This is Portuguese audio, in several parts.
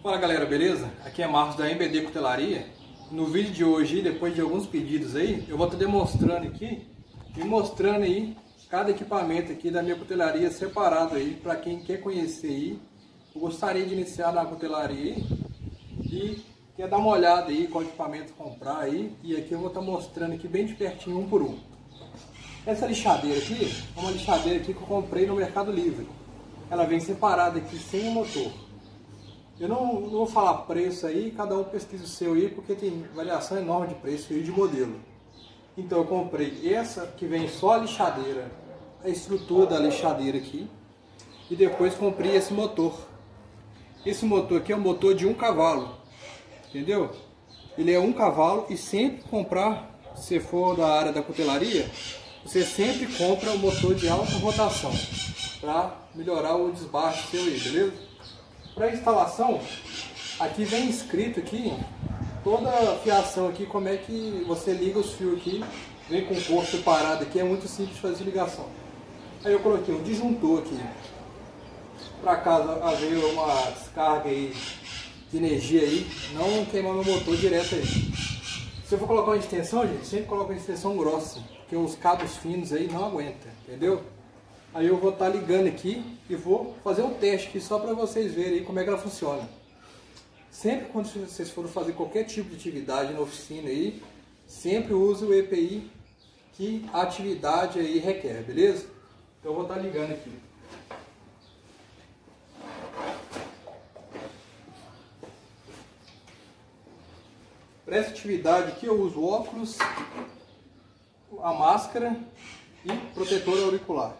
Fala galera, beleza? Aqui é Marcos da MBD Cutelaria. No vídeo de hoje, depois de alguns pedidos aí, eu vou estar demonstrando aqui e mostrando aí cada equipamento aqui da minha cutelaria separado aí para quem quer conhecer aí. Eu gostaria de iniciar na cutelaria aí e quer dar uma olhada aí qual equipamento comprar aí, e aqui eu vou estar mostrando aqui bem de pertinho um por um. Essa lixadeira aqui é uma lixadeira aqui que eu comprei no Mercado Livre. Ela vem separada aqui sem o motor. Eu não vou falar preço aí, cada um pesquisa o seu aí, porque tem variação enorme de preço e de modelo. Então eu comprei essa que vem só a lixadeira, a estrutura da lixadeira aqui, e depois comprei esse motor. Esse motor aqui é um motor de 1 cavalo, entendeu? Ele é 1 cavalo, e sempre comprar, se for da área da cutelaria, você sempre compra o motor de alta rotação, para melhorar o desbaste seu aí, beleza? Para instalação, aqui vem escrito aqui toda a fiação aqui, como é que você liga os fios aqui, vem com o corpo separado aqui, é muito simples de fazer ligação. Aí eu coloquei um disjuntor aqui, para caso haver uma descarga aí de energia aí, não queimar meu motor direto aí. Se eu for colocar uma extensão, gente, sempre coloca uma extensão grossa, porque os cabos finos aí não aguentam, entendeu? Aí eu vou estar ligando aqui e vou fazer um teste aqui só para vocês verem aí como é que ela funciona. Sempre quando vocês forem fazer qualquer tipo de atividade na oficina aí, sempre use o EPI que a atividade aí requer, beleza? Então eu vou estar ligando aqui. Para essa atividade aqui eu uso óculos, a máscara e protetor auricular.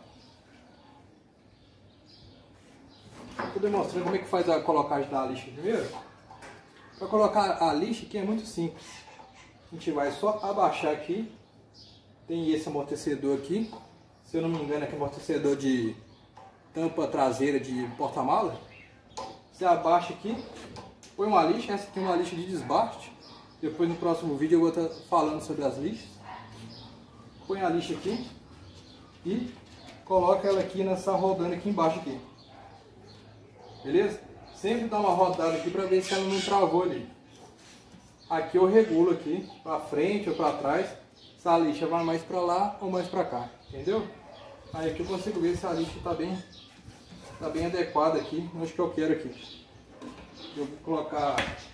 Estou demonstrando como é que faz a colocagem da lixa primeiro. Para colocar a lixa aqui é muito simples. A gente vai só abaixar aqui. Tem esse amortecedor aqui. Se eu não me engano, aqui é amortecedor de tampa traseira de porta-mala. Você abaixa aqui, põe uma lixa. Essa aqui é uma lixa de desbaste. Depois no próximo vídeo eu vou estar falando sobre as lixas. Põe a lixa aqui e coloca ela aqui nessa rodando aqui embaixo aqui. Beleza? Sempre dá uma rodada aqui para ver se ela não travou ali. Aqui eu regulo aqui para frente ou para trás, se a lixa vai mais para lá ou mais para cá, entendeu? Aí aqui eu consigo ver se a lixa está bem adequada aqui, onde que eu quero aqui. Eu vou colocar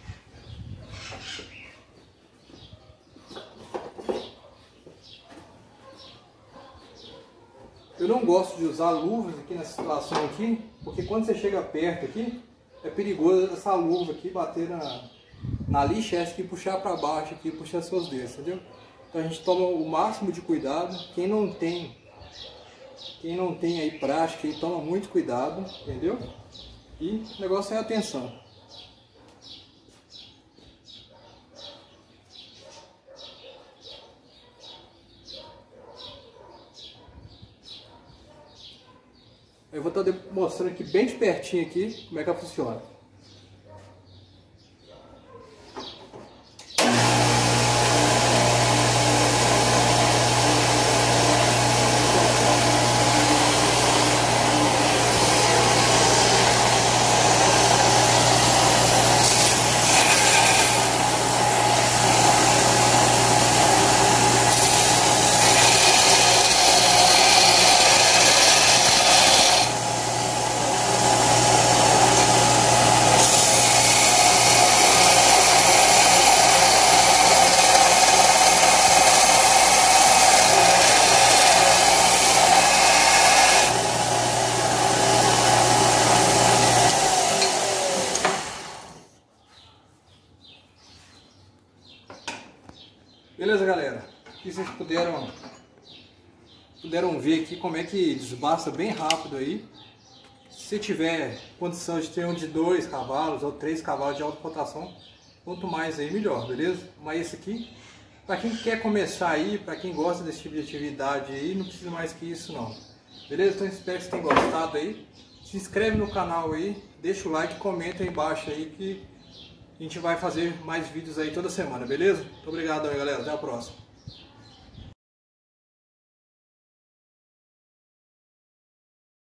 Eu não gosto de usar luvas aqui nessa situação aqui, porque quando você chega perto aqui, é perigoso essa luva aqui bater na lixa e puxar para baixo aqui, puxar seus dedos, entendeu? Então a gente toma o máximo de cuidado. Quem não tem aí prática, aí toma muito cuidado, entendeu? E o negócio é atenção. Eu vou estar mostrando aqui bem de pertinho aqui como é que ela funciona. Beleza, galera? Aqui vocês puderam ver aqui como é que desbasta bem rápido aí. Se tiver condição de ter um de 2 cavalos ou 3 cavalos de alta rotação, quanto mais aí melhor, beleza? Mas esse aqui, para quem quer começar aí, para quem gosta desse tipo de atividade aí, não precisa mais que isso não. Beleza? Então espero que vocês tenham gostado aí. Se inscreve no canal aí, deixa o like, comenta aí embaixo aí que a gente vai fazer mais vídeos aí toda semana, beleza? Muito obrigado aí, galera. Até a próxima.